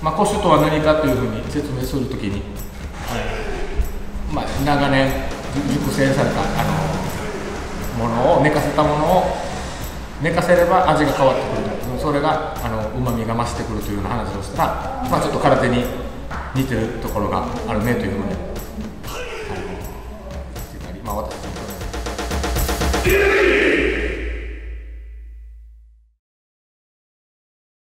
古酒とは何かというふうに説明するときに、長年熟成されたものを寝かせたものを寝かせれば味が変わってくると、それがうまみが増してくるというような話をしたら、ちょっと空手に似てるところがあるねというので。